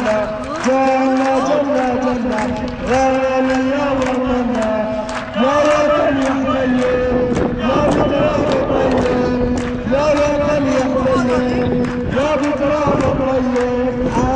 جنة جنة جنة يا ولي يا ولنا يا وطن يا حبيب يا بتراب طيب يا وطن يا حبيب يا بتراب طيب